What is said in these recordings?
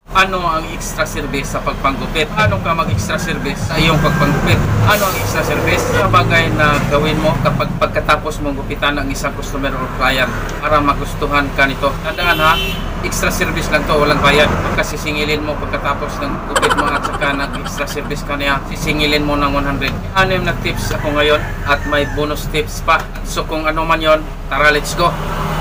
Ano ang extra service sa pagpanggupit? Ano ka mag-extra service sa iyong pagpanggupit? Ano ang extra service? Yung bagay na gawin mo kapag pagkatapos mong gupitan ng isang customer or client para magustuhan ka nito. Tandaan ha, extra service lang to, walang bayad. Kasi sisingilin mo pagkatapos ng gupit mo at saka nag-extra service ka niya, sisingilin mo ng 100. Anim na tips ako ngayon at may bonus tips pa. So kung ano man yon, tara let's go!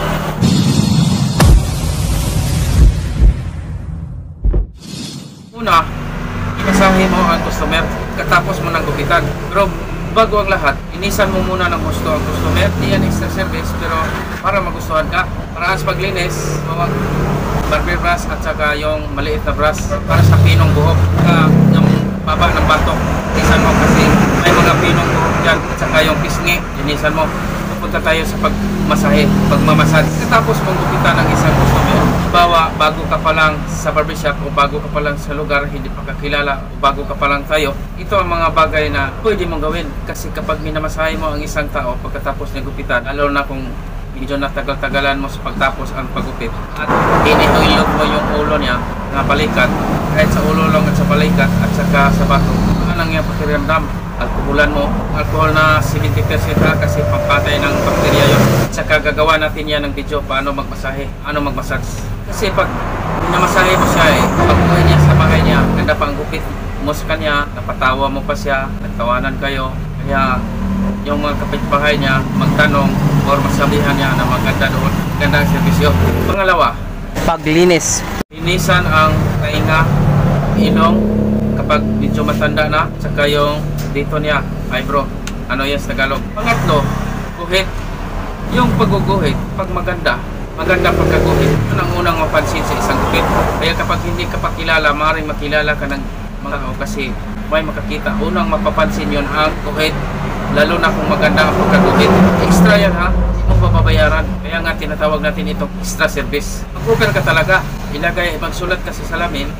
Una, inasahin mo ang customer katapos mo ng gupitan. Pero bago ang lahat, inisan mo muna ng gusto ang customer. Di yan extra service pero para magustuhan ka. Para sa paglinis, barber brush at saka yung maliit na brush para sa pinong buhok. Yung baba ng batok, inisan mo kasi may mga pinong buhok dyan at saka yung pisngi, inisan mo. Punta tayo sa pagmasahe, pagmamasad. Tapos mong gupitan ng isang customer, bago ka pa lang sa barbershop o bago ka pa lang sa lugar, hindi pa kakilala o bago ka pa lang tayo, ito ang mga bagay na pwede mong gawin. Kasi kapag minamasahe mo ang isang tao pagkatapos ng gupitan, lalo na kung medyo natagal-tagalan mo sa pagtapos ang paggupit at inihilot mo yung ulo niya na balikat, kahit sa ulo lang at sa balikat at saka sa bato, ano ang iyong pakiramdam? Alkoholan mo, alcohol na 70% ha, kasi pampatay ng bakterya yun. At saka gagawa natin yan ng video paano magmasahe, ano magmassage. Kasi pag namasahe mo siya pag-uwi niya sa bahay niya, ganda pa ang gupit mo sa kanya, napatawa mo pa siya, nagtawanan kayo. Kaya yung mga kapitbahay niya magtanong or masabihan niya na maganda doon, ganda ang servisyo. Pangalawa, paglinis. Linisan ang tainga, ilong, kapag medyo matanda na, saka yung dito niya, eyebrow, ano yan sa Tagalog. Pangatlo, guhit. Yung pagguguhit, pag maganda pagkaguhit, yun ang unang mapansin sa isang guhit. Kaya kapag hindi ka pa kilala, maaaring makilala ka ng mga tao kasi may makakita. Unang mapapansin yun ang guhit, lalo na kung maganda ang pagkaguhit. Extra yan ha, hindi mo papabayaran. Kaya nga tinatawag natin itong extra service. Mag-offer ka talaga, ilagay, magsulat ka sa salamin,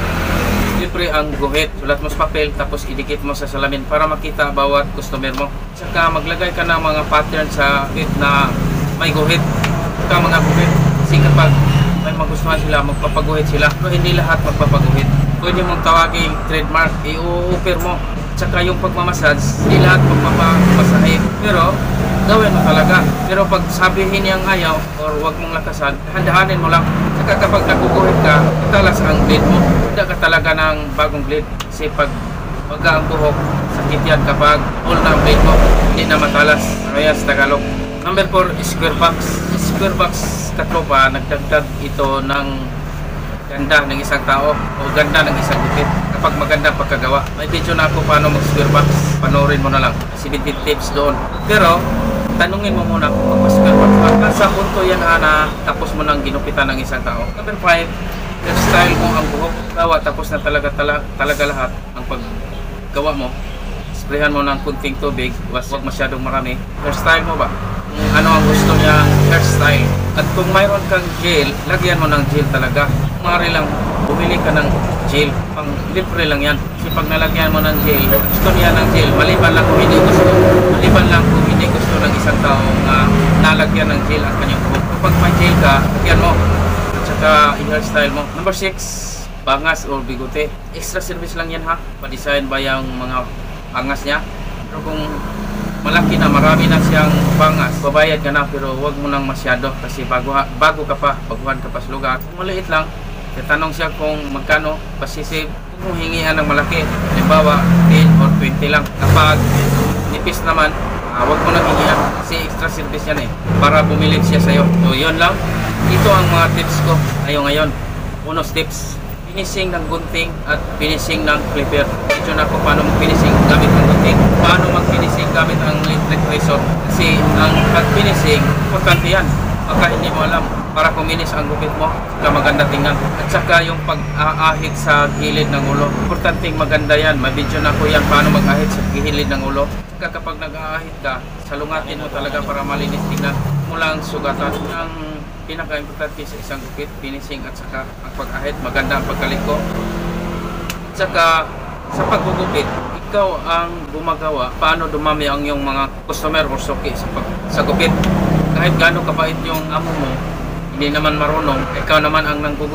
libre ang guhit. Sulat mo sa papel tapos idikit mo sa salamin para makita bawat customer mo. Saka maglagay ka ng mga pattern sa guhit na may guhit. Saka mga guhit. Kasi kapag may magustuhan sila, magpapaguhit sila. Pero hindi lahat magpapaguhit. Pwede mong tawagin trademark, i-offer mo. Saka yung pagmamassage, hindi lahat magpapamasahe. Pero gawin mo talaga. Pero pag sabihin niyang ayaw or wag mong lakasan, handahanin mo lang. Saka kapag naguguhit ka, italas ang blade mo. Hindi ka talaga ng bagong blade. Kasi pag maga ang buhok, sakit yan kapag full na ang blade mo. Hindi na matalas. Ano yan sa Tagalog? Number 4, square box. Square box katropa, nagdagdag ito ng ganda ng isang tao o ganda ng isang gupit. Kapag maganda pagkagawa. May video na ako paano mag-square box. Panoorin mo na lang. 70 tips doon. Pero tanungin mo muna kung mag-square box. Sa punto yan na tapos mo nang ginupitan ng isang tao. Number 5, hairstyle mo ang buhok. Gawa tapos na talaga lahat ang paggawa mo. Sprayhan mo ng kunting tubig. Huwag masyadong marami. Hairstyle mo ba? Ano ang gusto niya hairstyle. At kung mayroon kang gel, lagyan mo ng gel talaga. Maaari lang bumili ka ng gel. Pang libre lang yan. Kasi pag nalagyan mo ng gel, gusto niya ng gel. Maliban lang kung hindi gusto ng isang tao na nalagyan ng gel ang kanyang buhok. Kapag may gel ka, lagyan mo. At saka i-hairstyle mo. Number 6, bangas or bigote. Extra service lang yan ha. Pa-design ba yung mga bangas niya? Pero kung malaki na, marami na siyang bangas, babayad ka na pero wag mo nang masyado kasi bago ka pa, baguhan ka pa sa lugar. Kung maliit lang, tatanong siya kung magkano, pasisave. Kung hingihan ng malaki, halimbawa 10 or 20 lang. Kapag nipis naman, wag mo nang hingihan kasi extra service yan para bumili siya sa'yo. So yun lang, ito ang mga tips ko ngayon. Bonus tips, finishing ng gunting at finishing ng clipper. Ito na ako paano mag-finishing gamit ng gunting, paano mag-finishing gamit ang electric razor. Kasi ang pag-finishing, importante yan. Baka hindi mo alam, para kuminis ang gupit mo, saka maganda tingnan. At saka yung pag-aahit sa gilid ng ulo, importante maganda yan. May video na ko yan paano mag-ahit sa gilid ng ulo. Saka kapag nag-aahit ka, salungatin mo talaga para malinis tingnan. Mulang sugatan ang pinaka-importante sa isang gupit, finishing at saka ang pag-ahit, maganda ang pagkaliko. At saka sa paggugupit, ikaw ang gumagawa paano dumami ang iyong mga customer or suki sa gupit. Kahit gaano kabait yung amo mo, hindi naman marunong, ikaw naman ang nanggugupit,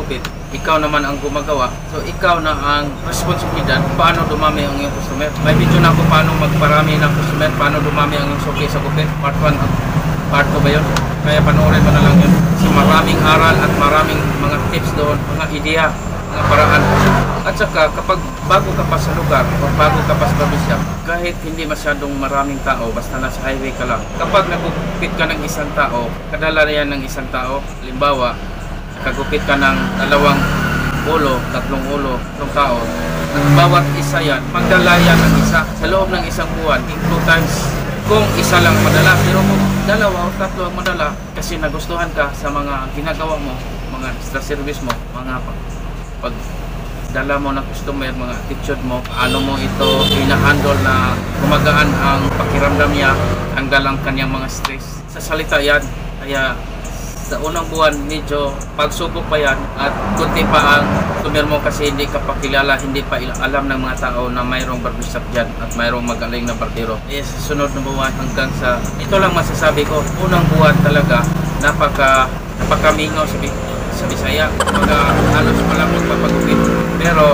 ikaw naman ang gumagawa. So ikaw na ang responsibilidad paano dumami ang iyong customer. May video na ako paano magparami ng customer, paano dumami ang iyong suki sa gupit. Part 1 at part 2 ba yun? Kaya panoorin mo na lang yun. Kasi maraming aral at maraming mga tips doon, mga ideya, mga paraan. At saka kapag bago ka pa sa lugar o bago ka pa sa probinsya, kahit hindi masyadong maraming tao, basta nasa highway ka lang, kapag nagugupit ka ng isang tao, kadala yan ng isang tao, halimbawa kagupit ka ng 2 ulo, 3 ulo, 3 tao, bawat isa yan, magdala yan ng isa sa loob ng isang buwan, 2 times. Kung isa lang madala, pero kung 2 o 3 ang madala, kasi nagustuhan ka sa mga ginagawa mo, mga extra service mo, mga pag dala mo ng customer, mga attitude mo, paano mo ito ina-handle na gumagaan ang pakiramdam niya, tanggal ang kanyang mga stress. Sa salita yan, kaya sa unang buwan medyo pagsubok pa yan at kunti pa ang customer mo kasi hindi ka pa kilala, hindi pa alam ng mga tao na mayroong barbershop dyan at mayroong magaling na barbero. Sa sunod na buwan hanggang sa, ito lang masasabi ko, unang buwan talaga napakamingaw sa Bisaya, halos walang magpapagupit. Pero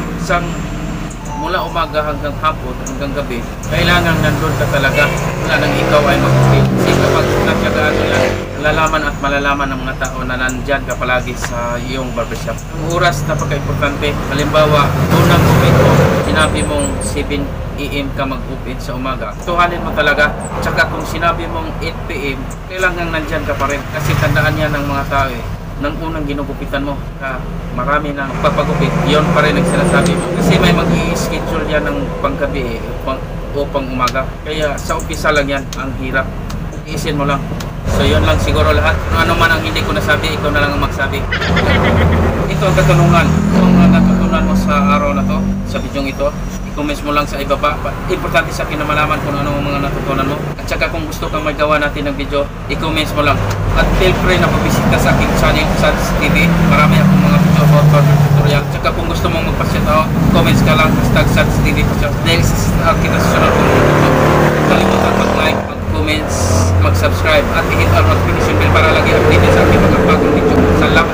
mula umaga hanggang hapon, hanggang gabi, kailangan nandun ka talaga, wala nang ikaw ay magupit. Kasi kapag nagkagaan mo yan, malalaman at malalaman ng mga tao na nandyan ka palagi sa iyong barbershop. Ang oras napaka-importante. Halimbawa, unang gupit mo, sinabi mong 7 AM ka mag-gupit sa umaga. Tuhanin mo talaga. Tsaka kung sinabi mong 8 PM, kailangan nandyan ka pa rin. Kasi tandaan yan ng mga tao nang unang ginugupitan mo, marami nang papagupit, yon pa rin ang sinasabi mo. Kasi may mag-i-schedule yan ng panggabi o pang umaga. Kaya sa umpisa lang yan, ang hirap. Iisin mo lang. So yun lang siguro lahat. Kung ano man ang hindi ko nasabi, ikaw na lang ang magsabi. Ito ang katanungan. Kung natutunan mo sa araw na to, sa bidyong ito, i-comments mo lang sa ibaba. Importante sa akin na malaman kung ano ang mga natutunan mo. At saka kung gusto kang magawa natin ng video, i-comments mo lang. At feel free na pabisita sa aking channel, Sads TV. Marami akong mga video about tutorial. At saka kung gusto mong magpa-shout out, comments ka lang, #Sads TV. Dahil sa kita sa sunod kong video. Kalimutan mag-like, mag-comments, mag-subscribe at i-hit ang notification bell para lagi updated sa aking mga bagong video. Salamat!